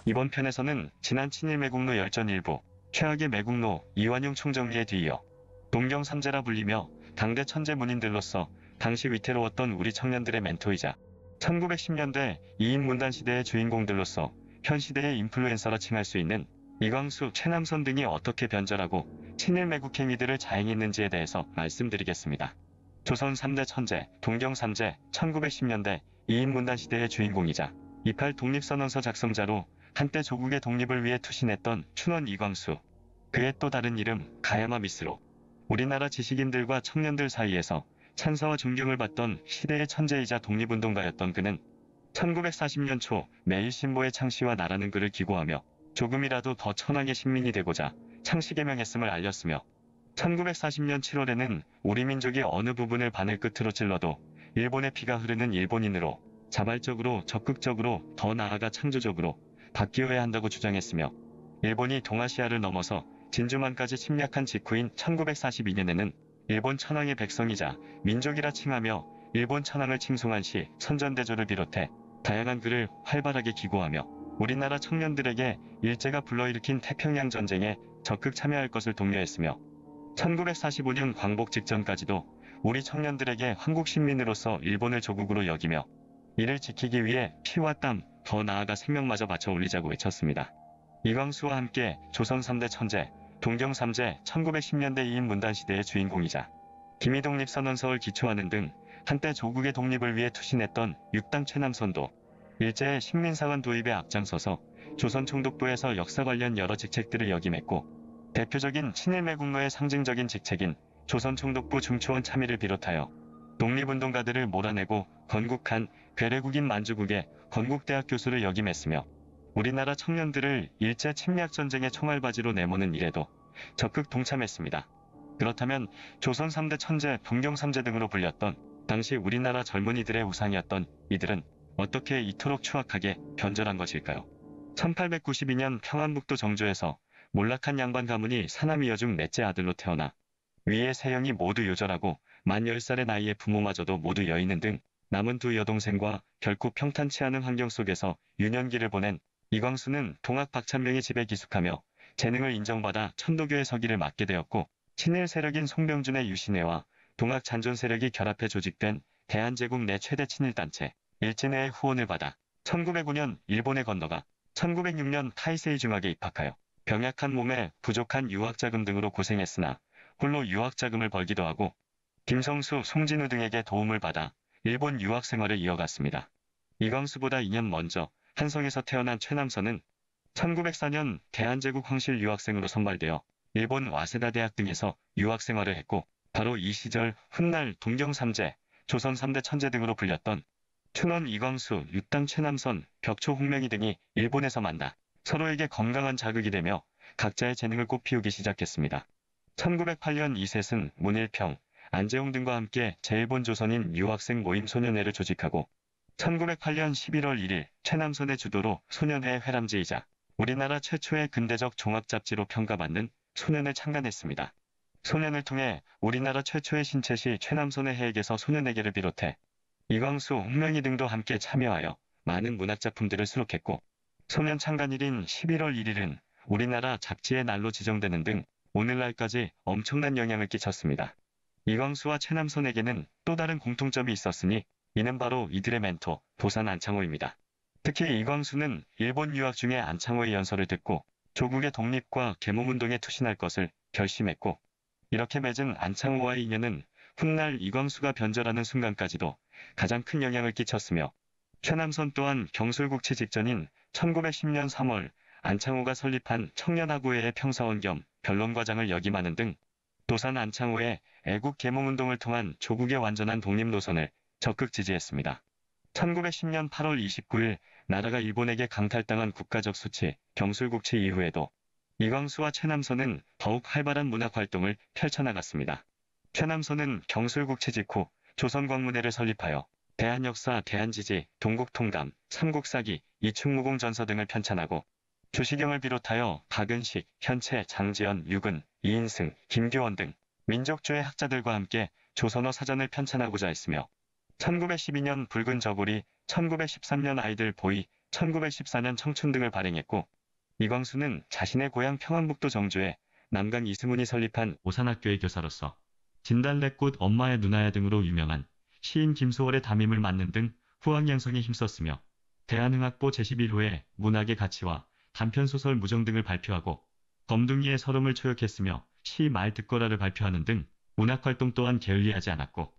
이번 편에서는 지난 친일 매국노 열전 일부, 최악의 매국노 이완용 총정리에 뒤이어 동경 삼재라 불리며 당대 천재 문인들로서 당시 위태로웠던 우리 청년들의 멘토이자 1910년대 이인문단 시대의 주인공들로서 현 시대의 인플루엔서라 칭할 수 있는 이광수, 최남선 등이 어떻게 변절하고 친일 매국 행위들을 자행했는지에 대해서 말씀드리겠습니다. 조선 3대 천재, 동경 삼재, 1910년대 이인문단 시대의 주인공이자 28 독립선언서 작성자로 한때 조국의 독립을 위해 투신했던 춘원 이광수. 그의 또 다른 이름 가야마 미스로 우리나라 지식인들과 청년들 사이에서 찬사와 존경을 받던 시대의 천재이자 독립운동가였던 그는 1940년 초 매일신보의 창시와 나라는 그를 기고하며 조금이라도 더 천황의 신민이 되고자 창시개명했음을 알렸으며 1940년 7월에는 우리 민족이 어느 부분을 바늘 끝으로 찔러도 일본의 피가 흐르는 일본인으로 자발적으로 적극적으로 더 나아가 창조적으로 바뀌어야 한다고 주장했으며 일본이 동아시아를 넘어서 진주만까지 침략한 직후인 1942년에는 일본 천황의 백성이자 민족이라 칭하며 일본 천황을 칭송한 시 선전대조를 비롯해 다양한 글을 활발하게 기고하며 우리나라 청년들에게 일제가 불러일으킨 태평양 전쟁에 적극 참여할 것을 독려했으며 1945년 광복 직전까지도 우리 청년들에게 한국 시민으로서 일본을 조국으로 여기며 이를 지키기 위해 피와 땀, 더 나아가 생명마저 바쳐 올리자고 외쳤습니다. 이광수와 함께 조선 3대 천재, 동경 3재 1910년대 이인 문단 시대의 주인공이자 기미독립선언서를 기초하는 등 한때 조국의 독립을 위해 투신했던 6당 최남선도 일제의 식민사관 도입에 앞장서서 조선 총독부에서 역사 관련 여러 직책들을 역임했고 대표적인 친일 매국노의 상징적인 직책인 조선 총독부 중초원 참의를 비롯하여 독립운동가들을 몰아내고 건국한 괴뢰국인 만주국의 건국대학 교수를 역임했으며 우리나라 청년들을 일제 침략전쟁의 총알바지로 내모는 일에도 적극 동참했습니다. 그렇다면 조선 3대 천재, 동경 3재 등으로 불렸던 당시 우리나라 젊은이들의 우상이었던 이들은 어떻게 이토록 추악하게 변절한 것일까요? 1892년 평안북도 정조에서 몰락한 양반 가문이 사남 이여 중 넷째 아들로 태어나 위의 세 형이 모두 요절하고 만 10살의 나이에 부모마저도 모두 여인은 등 남은 두 여동생과 결코 평탄치 않은 환경 속에서 유년기를 보낸 이광수는 동학 박찬명의 집에 기숙하며 재능을 인정받아 천도교의 서기를 맡게 되었고 친일 세력인 송병준의 유신회와 동학 잔존 세력이 결합해 조직된 대한제국 내 최대 친일단체 일진회의 후원을 받아 1909년 일본에 건너가 1906년 타이세이 중학에 입학하여 병약한 몸에 부족한 유학자금 등으로 고생했으나 홀로 유학자금을 벌기도 하고 김성수, 송진우 등에게 도움을 받아 일본 유학 생활을 이어갔습니다. 이광수보다 2년 먼저 한성에서 태어난 최남선은 1904년 대한제국 황실 유학생으로 선발되어 일본 와세다 대학 등에서 유학 생활을 했고 바로 이 시절 훗날 동경 3재, 조선 3대 천재 등으로 불렸던 춘원 이광수, 육당 최남선, 벽초 홍명희 등이 일본에서 만나 서로에게 건강한 자극이 되며 각자의 재능을 꽃피우기 시작했습니다. 1908년 이셋은 문일평, 안재홍 등과 함께 제일본 조선인 유학생 모임 소년회를 조직하고 1908년 11월 1일 최남선의 주도로 소년회의 회람지이자 우리나라 최초의 근대적 종합잡지로 평가받는 소년을 창간했습니다. 소년을 통해 우리나라 최초의 신체시 최남선의 해액에서 소년에게를 비롯해 이광수, 홍명희 등도 함께 참여하여 많은 문학작품들을 수록했고 소년 창간일인 11월 1일은 우리나라 잡지의 날로 지정되는 등 오늘날까지 엄청난 영향을 끼쳤습니다. 이광수와 최남선에게는 또 다른 공통점이 있었으니 이는 바로 이들의 멘토 도산 안창호입니다. 특히 이광수는 일본 유학 중에 안창호의 연설을 듣고 조국의 독립과 계몽운동에 투신할 것을 결심했고 이렇게 맺은 안창호와의 인연은 훗날 이광수가 변절하는 순간까지도 가장 큰 영향을 끼쳤으며 최남선 또한 경술국치 직전인 1910년 3월 안창호가 설립한 청년하구회의 평사원 겸 변론과장을 역임하는 등 도산 안창호의 애국 계몽운동을 통한 조국의 완전한 독립 노선을 적극 지지했습니다. 1910년 8월 29일 나라가 일본에게 강탈당한 국가적 수치, 경술국치 이후에도 이광수와 최남선은 더욱 활발한 문학활동을 펼쳐나갔습니다. 최남선은 경술국치 직후 조선광문회를 설립하여 대한역사, 대한지지, 동국통감, 삼국사기, 이충무공전서 등을 편찬하고 주시경을 비롯하여 박은식, 현채, 장지연, 유근, 이인승, 김규원 등 민족주의 학자들과 함께 조선어 사전을 편찬하고자 했으며 1912년 붉은 저고리, 1913년 아이들 보이, 1914년 청춘 등을 발행했고, 이광수는 자신의 고향 평안북도 정주에 남강 이승훈이 설립한 오산학교의 교사로서 진달래꽃 엄마의 누나야 등으로 유명한 시인 김소월의 담임을 맡는 등 후학 양성에 힘썼으며 대한흥학보 제11호의 문학의 가치와 단편소설 무정 등을 발표하고 검둥이의 서름을 초역했으며 시 말 듣거라를 발표하는 등 문학활동 또한 게을리하지 않았고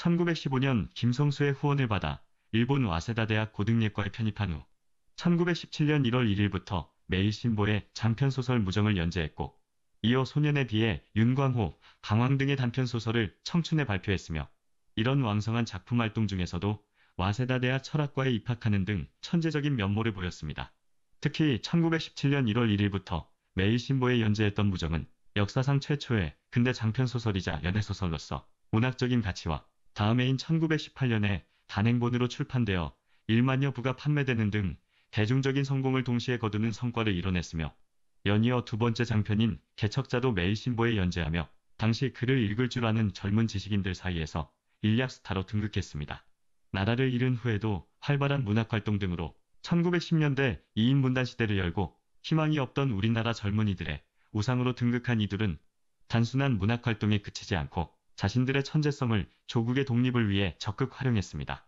1915년 김성수의 후원을 받아 일본 와세다 대학 고등예과에 편입한 후 1917년 1월 1일부터 매일신보에 장편소설 무정을 연재했고 이어 소년에 비해 윤광호, 강황 등의 단편소설을 청춘에 발표했으며 이런 왕성한 작품 활동 중에서도 와세다 대학 철학과에 입학하는 등 천재적인 면모를 보였습니다. 특히 1917년 1월 1일부터 매일신보에 연재했던 무정은 역사상 최초의 근대 장편소설이자 연애소설로서 문학적인 가치와 다음 해인 1918년에 단행본으로 출판되어 1만여 부가 판매되는 등 대중적인 성공을 동시에 거두는 성과를 이뤄냈으며 연이어 두 번째 장편인 개척자도 매일신보에 연재하며 당시 글을 읽을 줄 아는 젊은 지식인들 사이에서 일약 스타로 등극했습니다. 나라를 잃은 후에도 활발한 문학활동 등으로 1910년대 2인 문단 시대를 열고 희망이 없던 우리나라 젊은이들의 우상으로 등극한 이들은 단순한 문학활동에 그치지 않고 자신들의 천재성을 조국의 독립을 위해 적극 활용했습니다.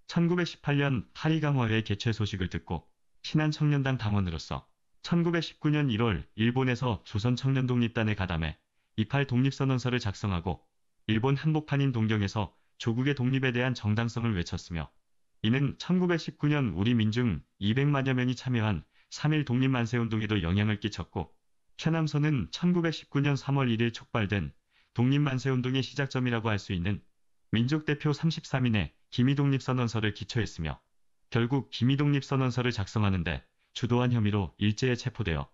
1918년 파리강화회 개최 소식을 듣고 신한청년당 당원으로서 1919년 1월 일본에서 조선청년독립단에 가담해 28 독립선언서를 작성하고 일본 한복판인 동경에서 조국의 독립에 대한 정당성을 외쳤으며 이는 1919년 우리 민중 200만여 명이 참여한 3.1 독립만세운동에도 영향을 끼쳤고 최남선은 1919년 3월 1일 촉발된 독립만세운동의 시작점이라고 할 수 있는 민족대표 33인의 기미독립선언서를 기초했으며 결국 기미독립선언서를 작성하는데 주도한 혐의로 일제에 체포되어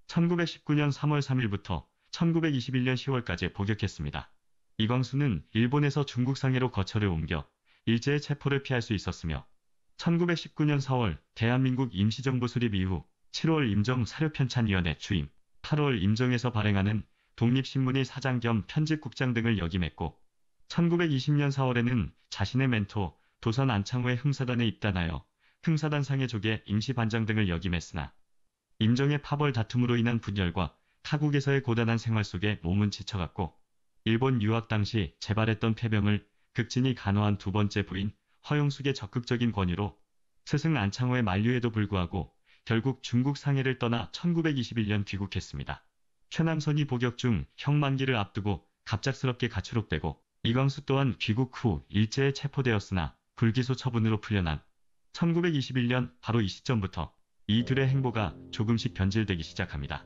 1919년 3월 3일부터 1921년 10월까지 복역했습니다. 이광수는 일본에서 중국 상해로 거처를 옮겨 일제의 체포를 피할 수 있었으며 1919년 4월 대한민국 임시정부 수립 이후 7월 임정 사료편찬위원회 취임, 8월 임정에서 발행하는 독립신문의 사장 겸 편집국장 등을 역임했고 1920년 4월에는 자신의 멘토 도선 안창호의 흥사단에 입단하여 흥사단 상해족의 임시반장 등을 역임했으나 임정의 파벌 다툼으로 인한 분열과 타국에서의 고단한 생활 속에 몸은 지쳐갔고 일본 유학 당시 재발했던 폐병을 극진히 간호한 두 번째 부인 허용숙의 적극적인 권유로 스승 안창호의 만류에도 불구하고 결국 중국 상해를 떠나 1921년 귀국했습니다. 최남선이 복역 중 형 만기를 앞두고 갑작스럽게 가출옥되고 이광수 또한 귀국 후 일제에 체포되었으나 불기소 처분으로 풀려난 1921년 바로 이 시점부터 이 둘의 행보가 조금씩 변질되기 시작합니다.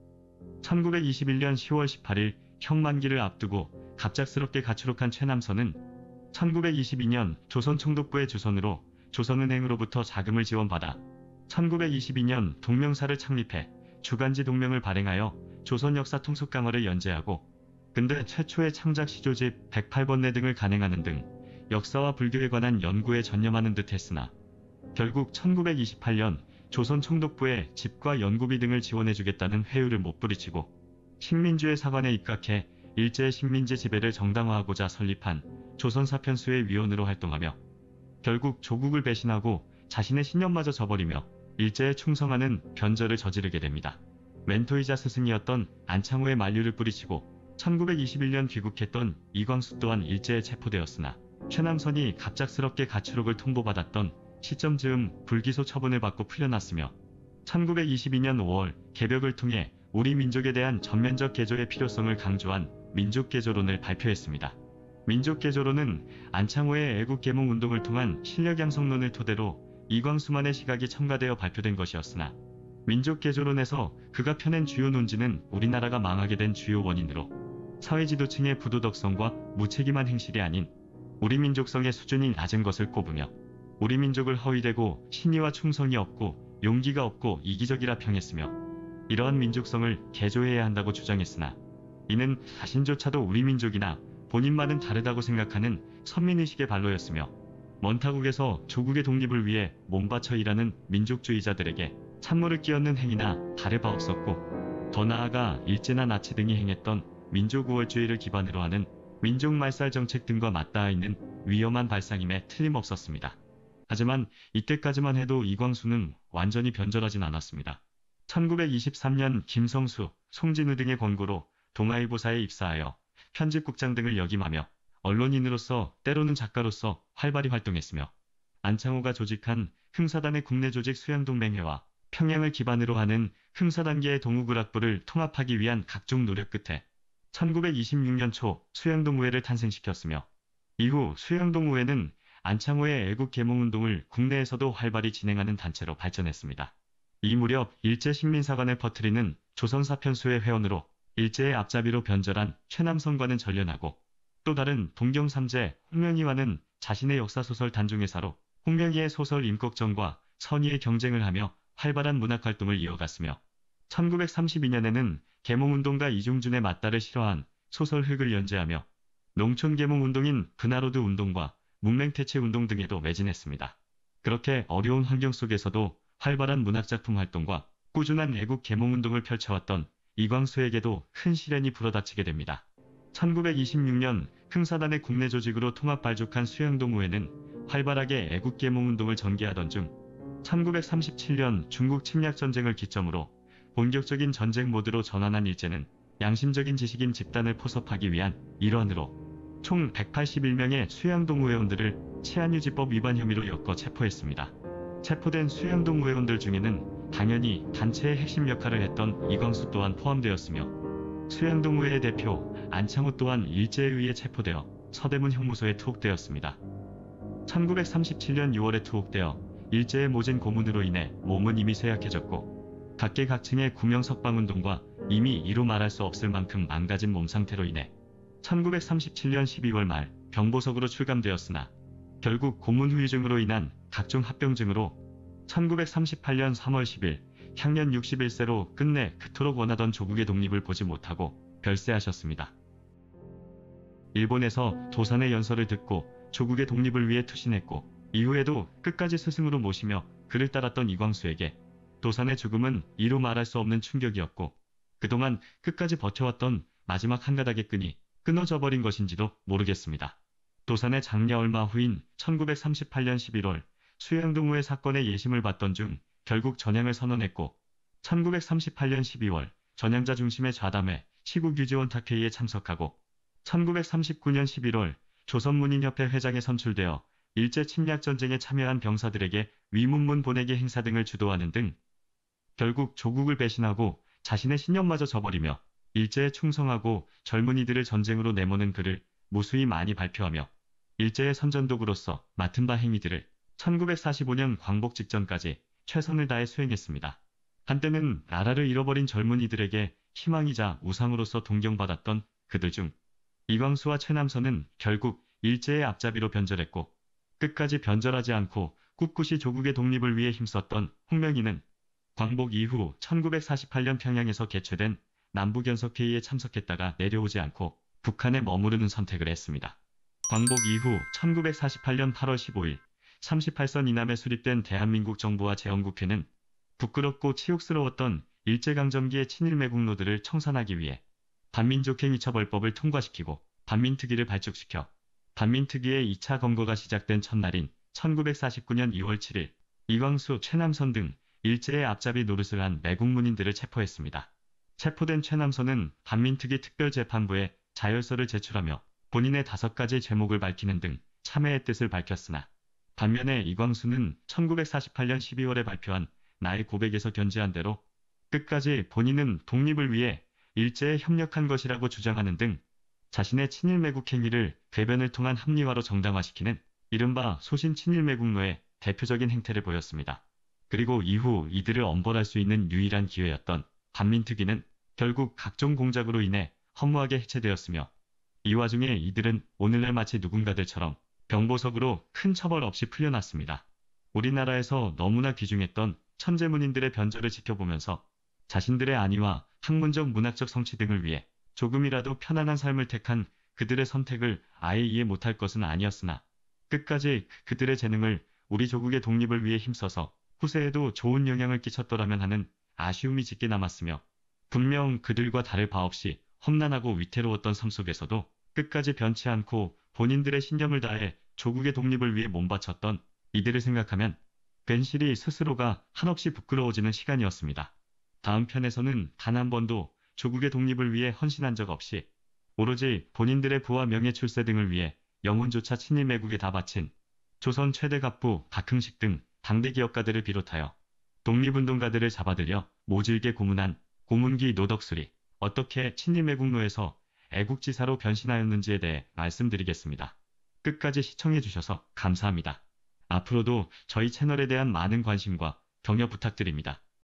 1921년 10월 18일 형 만기를 앞두고 갑작스럽게 가출옥한 최남선은 1922년 조선총독부의 주선으로 조선은행으로부터 자금을 지원받아 1922년 동명사를 창립해 주간지 동명을 발행하여 조선역사통속 강화를 연재하고 근대 최초의 창작 시조집 108번뇌 등을 간행하는 등 역사와 불교에 관한 연구에 전념하는 듯 했으나 결국 1928년 조선총독부에 집과 연구비 등을 지원해주겠다는 회유를 못 부리치고 식민주의 사관에 입각해 일제의 식민지 지배를 정당화하고자 설립한 조선사편수의 위원으로 활동하며 결국 조국을 배신하고 자신의 신념마저 저버리며 일제에 충성하는 변절을 저지르게 됩니다. 멘토이자 스승이었던 안창호의 만류를 뿌리치고 1921년 귀국했던 이광수 또한 일제에 체포되었으나 최남선이 갑작스럽게 가출옥을 통보받았던 시점 즈음 불기소 처분을 받고 풀려났으며 1922년 5월 개벽을 통해 우리 민족에 대한 전면적 개조의 필요성을 강조한 민족개조론을 발표했습니다. 민족개조론은 안창호의 애국계몽운동을 통한 실력양성론을 토대로 이광수만의 시각이 첨가되어 발표된 것이었으나 민족개조론에서 그가 펴낸 주요 논지는 우리나라가 망하게 된 주요 원인으로 사회지도층의 부도덕성과 무책임한 행실이 아닌 우리 민족성의 수준이 낮은 것을 꼽으며 우리 민족을 허위되고 신의와 충성이 없고 용기가 없고 이기적이라 평했으며 이러한 민족성을 개조해야 한다고 주장했으나 이는 자신조차도 우리 민족이나 본인만은 다르다고 생각하는 선민의식의 발로였으며 먼타국에서 조국의 독립을 위해 몸바쳐 일하는 민족주의자들에게 찬물을 끼얹는 행위나 다를 바 없었고 더 나아가 일제나 나치 등이 행했던 민족우월주의를 기반으로 하는 민족말살 정책 등과 맞닿아 있는 위험한 발상임에 틀림없었습니다. 하지만 이때까지만 해도 이광수는 완전히 변절하진 않았습니다. 1923년 김성수, 송진우 등의 권고로 동아일보사에 입사하여 편집국장 등을 역임하며 언론인으로서 때로는 작가로서 활발히 활동했으며 안창호가 조직한 흥사단의 국내 조직 수양동맹회와 평양을 기반으로 하는 흥사단계의 동우글악부를 통합하기 위한 각종 노력 끝에 1926년 초 수양동우회를 탄생시켰으며 이후 수양동우회는 안창호의 애국개몽운동을 국내에서도 활발히 진행하는 단체로 발전했습니다. 이 무렵 일제식민사관을 퍼뜨리는 조선사편수의 회원으로 일제의 앞잡이로 변절한 최남선과는 전련하고 또 다른 동경삼재 홍명희와는 자신의 역사소설 단종회사로 홍명희의 소설 임꺽정과 선의의 경쟁을 하며 활발한 문학활동을 이어갔으며 1932년에는 계몽운동가 이중준의 맞다를 실어한 소설 흙을 연재하며 농촌계몽운동인 그나로드 운동과 문맹퇴치운동 등에도 매진했습니다. 그렇게 어려운 환경 속에서도 활발한 문학작품 활동과 꾸준한 애국 계몽운동을 펼쳐왔던 이광수에게도 큰 시련이 불어닥치게 됩니다. 1926년 흥사단의 국내 조직으로 통합 발족한 수양동우회는 활발하게 애국계몽운동을 전개하던 중 1937년 중국 침략전쟁을 기점으로 본격적인 전쟁 모드로 전환한 일제는 양심적인 지식인 집단을 포섭하기 위한 일환으로 총 181명의 수양동우 회원들을 치안유지법 위반 혐의로 엮어 체포했습니다. 체포된 수양동우 회원들 중에는 당연히 단체의 핵심 역할을 했던 이광수 또한 포함되었으며 수양동우회의 대표 안창호 또한 일제에 의해 체포되어 서대문 형무소에 투옥되었습니다. 1937년 6월에 투옥되어 일제의 모진 고문으로 인해 몸은 이미 쇠약해졌고 각계각층의 구명석방운동과 이미 이루 말할 수 없을 만큼 망가진 몸 상태로 인해 1937년 12월 말 병보석으로 출감되었으나 결국 고문 후유증으로 인한 각종 합병증으로 1938년 3월 10일 향년 61세로 끝내 그토록 원하던 조국의 독립을 보지 못하고 별세하셨습니다. 일본에서 도산의 연설을 듣고 조국의 독립을 위해 투신했고 이후에도 끝까지 스승으로 모시며 그를 따랐던 이광수에게 도산의 죽음은 이루 말할 수 없는 충격이었고 그동안 끝까지 버텨왔던 마지막 한 가닥의 끈이 끊어져 버린 것인지도 모르겠습니다. 도산의 장례 얼마 후인 1938년 11월 수양동우회 사건의 예심을 받던 중 결국 전향을 선언했고 1938년 12월 전향자 중심의 좌담회 시국유지원탁회의에 참석하고 1939년 11월 조선문인협회 회장에 선출되어 일제 침략전쟁에 참여한 병사들에게 위문문 보내기 행사 등을 주도하는 등 결국 조국을 배신하고 자신의 신념마저 저버리며 일제에 충성하고 젊은이들을 전쟁으로 내모는 글을 무수히 많이 발표하며 일제의 선전도구로서 맡은 바 행위들을 1945년 광복 직전까지 최선을 다해 수행했습니다. 한때는 나라를 잃어버린 젊은이들에게 희망이자 우상으로서 동경받았던 그들 중 이광수와 최남선은 결국 일제의 앞잡이로 변절했고 끝까지 변절하지 않고 꿋꿋이 조국의 독립을 위해 힘썼던 홍명희는 광복 이후 1948년 평양에서 개최된 남북연석회의에 참석했다가 내려오지 않고 북한에 머무르는 선택을 했습니다. 광복 이후 1948년 8월 15일 38선 이남에 수립된 대한민국 정부와 재헌국회는 부끄럽고 치욕스러웠던 일제강점기의 친일매국노들을 청산하기 위해 반민족행위처벌법을 통과시키고 반민특위를 발족시켜 반민특위의 2차 검거가 시작된 첫날인 1949년 2월 7일 이광수, 최남선 등 일제의 앞잡이 노릇을 한 매국문인들을 체포했습니다. 체포된 최남선은 반민특위 특별재판부에 자열서를 제출하며 본인의 5가지 죄목을 밝히는 등 참회의 뜻을 밝혔으나 반면에 이광수는 1948년 12월에 발표한 나의 고백에서 견지한 대로 끝까지 본인은 독립을 위해 일제에 협력한 것이라고 주장하는 등 자신의 친일매국 행위를 궤변을 통한 합리화로 정당화시키는 이른바 소신 친일매국노의 대표적인 행태를 보였습니다. 그리고 이후 이들을 엄벌할 수 있는 유일한 기회였던 반민특위는 결국 각종 공작으로 인해 허무하게 해체되었으며 이 와중에 이들은 오늘날 마치 누군가들처럼 병보석으로 큰 처벌 없이 풀려났습니다. 우리나라에서 너무나 귀중했던 천재문인들의 변절을 지켜보면서 자신들의 안위와 학문적 문학적 성취 등을 위해 조금이라도 편안한 삶을 택한 그들의 선택을 아예 이해 못할 것은 아니었으나 끝까지 그들의 재능을 우리 조국의 독립을 위해 힘써서 후세에도 좋은 영향을 끼쳤더라면 하는 아쉬움이 짙게 남았으며 분명 그들과 다를 바 없이 험난하고 위태로웠던 삶 속에서도 끝까지 변치 않고 본인들의 신념을 다해 조국의 독립을 위해 몸바쳤던 이들을 생각하면 괜시리 스스로가 한없이 부끄러워지는 시간이었습니다. 다음 편에서는 단 한 번도 조국의 독립을 위해 헌신한 적 없이 오로지 본인들의 부와 명예 출세 등을 위해 영혼조차 친일 매국에 다 바친 조선 최대 갑부 박흥식 등 당대 기업가들을 비롯하여 독립운동가들을 잡아들여 모질게 고문한 고문기 노덕술이 어떻게 친일 매국노에서 애국지사로 변신하였는지에 대해 말씀드리겠습니다. 끝까지 시청해주셔서 감사합니다. 앞으로도 저희 채널에 대한 많은 관심과 격려 부탁드립니다.